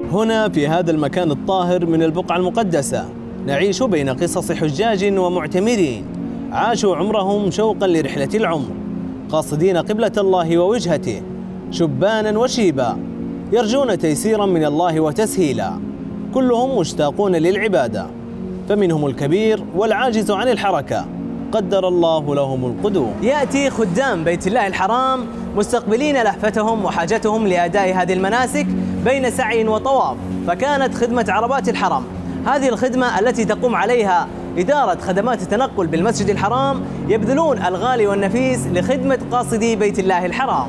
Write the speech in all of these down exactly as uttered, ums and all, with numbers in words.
هنا في هذا المكان الطاهر من البقعة المقدسة نعيش بين قصص حجاج ومعتمرين عاشوا عمرهم شوقا لرحلة العمر، قاصدين قبلة الله ووجهته، شبانا وشيبا يرجون تيسيرا من الله وتسهيلا، كلهم مشتاقون للعبادة، فمنهم الكبير والعاجز عن الحركة قدر الله لهم القدوم. يأتي خدام بيت الله الحرام مستقبلين لهفتهم وحاجتهم لأداء هذه المناسك بين سعي وطواف، فكانت خدمة عربات الحرم هذه الخدمة التي تقوم عليها إدارة خدمات التنقل بالمسجد الحرام يبذلون الغالي والنفيس لخدمة قاصدي بيت الله الحرام.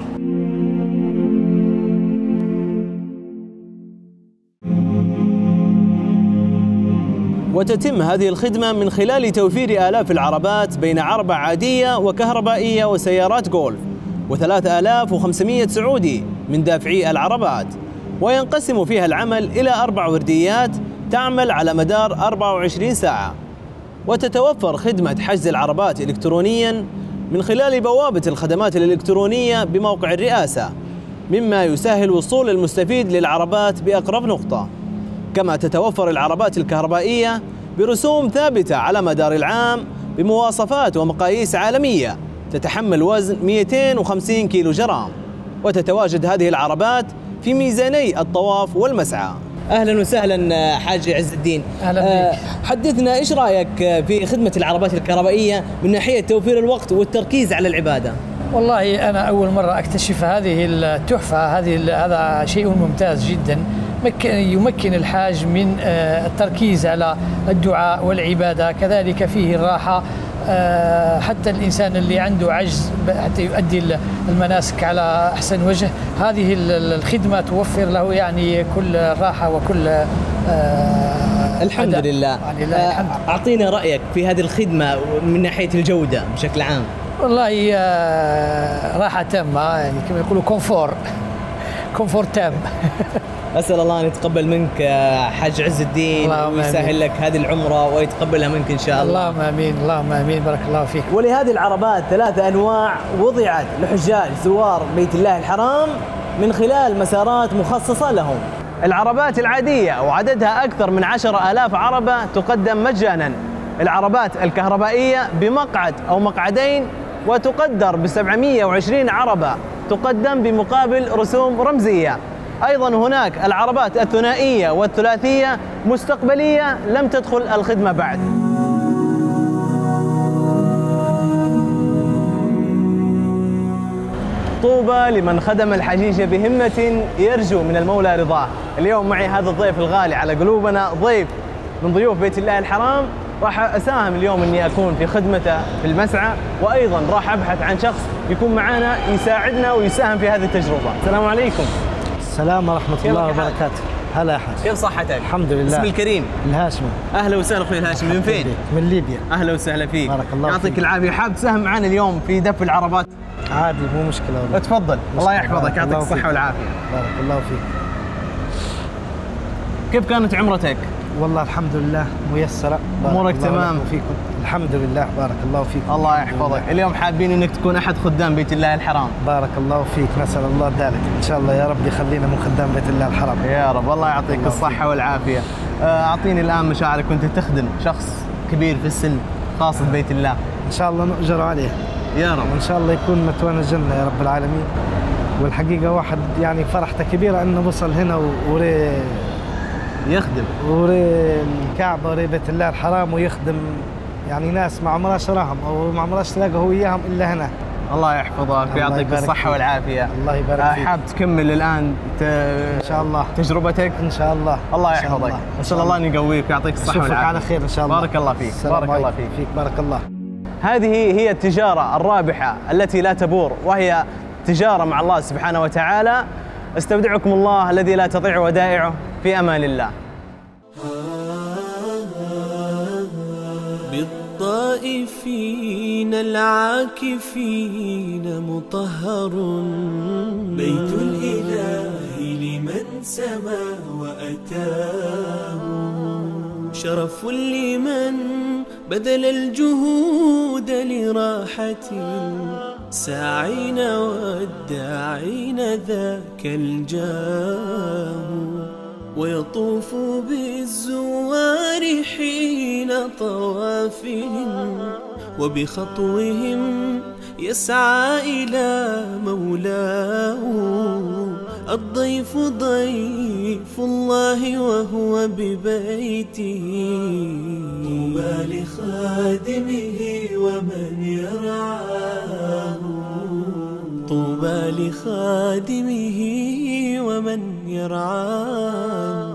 وتتم هذه الخدمة من خلال توفير آلاف العربات بين عربة عادية وكهربائية وسيارات جولف، وثلاثة آلاف وخمسمئة سعودي من دافعي العربات، وينقسم فيها العمل إلى أربع ورديات تعمل على مدار أربع وعشرين ساعة. وتتوفر خدمة حجز العربات إلكترونياً من خلال بوابة الخدمات الإلكترونية بموقع الرئاسة، مما يسهل وصول المستفيد للعربات بأقرب نقطة. كما تتوفر العربات الكهربائية برسوم ثابتة على مدار العام بمواصفات ومقاييس عالمية تتحمل وزن مئتين وخمسين كيلو جرام، وتتواجد هذه العربات في ميزاني الطواف والمسعى. اهلا وسهلا حاج عز الدين. اهلا بك. حدثنا ايش رايك في خدمه العربات الكهربائيه من ناحيه توفير الوقت والتركيز على العباده؟ والله انا اول مره اكتشف هذه التحفه، هذه هذا شيء ممتاز جدا يمكن الحاج من التركيز على الدعاء والعباده، كذلك فيه الراحه حتى الإنسان اللي عنده عجز حتى يؤدي المناسك على أحسن وجه. هذه الخدمة توفر له يعني كل راحة وكل آه الحمد أداء. لله. يعني الحمد. أعطينا رأيك في هذه الخدمة من ناحية الجودة بشكل عام. والله آه راحة تامة، يعني كما يقولوا كونفور كونفور تام. أسأل الله أن يتقبل منك حاج عز الدين ويسهل لك هذه العمرة ويتقبلها منك إن شاء الله. اللهم آمين، اللهم آمين، بارك الله فيك. ولهذه العربات ثلاثة أنواع وضعت لحجاج زوار بيت الله الحرام من خلال مسارات مخصصة لهم. العربات العادية وعددها أكثر من عشرة آلاف عربة تقدم مجانا. العربات الكهربائية بمقعد أو مقعدين وتقدر ب سبعمئة وعشرين عربة تقدم بمقابل رسوم رمزية. أيضا هناك العربات الثنائية والثلاثية مستقبلية لم تدخل الخدمة بعد. طوبى لمن خدم الحجيج بهمة يرجو من المولى رضاه. اليوم معي هذا الضيف الغالي على قلوبنا، ضيف من ضيوف بيت الله الحرام، راح أساهم اليوم أني أكون في خدمته في المسعى، وأيضا راح أبحث عن شخص يكون معنا يساعدنا ويساهم في هذه التجربة. السلام عليكم. السلام ورحمة الله وبركاته. هلا يا حاج. كيف صحتك؟ الحمد لله. اسمي الكريم الهاشمي. اهلا وسهلا اخوي الهاشمي. من فين؟ من ليبيا. اهلا وسهلا فيك. بارك الله يعطيك فيك. العافية. حاب تساهم معنا اليوم في دف العربات؟ عادي مو مشكلة والله. تفضل. الله يحفظك، يعطيك الصحة والعافية. بارك الله فيك. كيف كانت عمرتك؟ والله الحمد لله ميسرة. امورك تمام؟ فيكم الحمد لله. بارك الله فيك. الله يحفظك. اليوم حابين انك تكون احد خدام بيت الله الحرام. بارك الله فيك، نسأل الله ذلك ان شاء الله يا رب يخلينا من خدام بيت الله الحرام يا رب. الله يعطيك الله الصحة فيك. والعافية. اعطيني الان مشاعرك وانت تخدم شخص كبير في السن قاصد بيت الله. ان شاء الله نؤجر عليه يا رب، وان شاء الله يكون متوانا الجنة يا رب العالمين. والحقيقة واحد يعني فرحته كبيرة انه وصل هنا وري يخدم وري الكعبة وري بيت الله الحرام ويخدم يعني ناس ما عمراش راهم او ما عمراش تلاقوا هو وياهم الا هنا. الله يحفظك ويعطيك الصحة والعافية. الله يبارك فيك. حاب تكمل الآن ت... إن شاء الله تجربتك؟ إن شاء الله. الله يحفظك. إن شاء الله أن يقويك ويعطيك الصحة والعافية. أشوفك على خير إن شاء الله. بارك الله فيك. بارك الله فيك. فيك بارك الله. هذه هي التجارة الرابحة التي لا تبور، وهي تجارة مع الله سبحانه وتعالى. استودعكم الله الذي لا تضيع ودائعه، في أمان الله. بالطائفين العاكفين مطهر بيت الإله لمن سما وأتاه، شرف لمن بذل الجهود لراحة، ساعين والداعين ذاك الجاه، ويطوف بالزوار حين طوافهم، وبخطوهم يسعى إلى مولاه. الضيف ضيف الله وهو ببيته، طوبى لخادمه ومن يرعاه، طوبى لخادمه ومن يرعاه.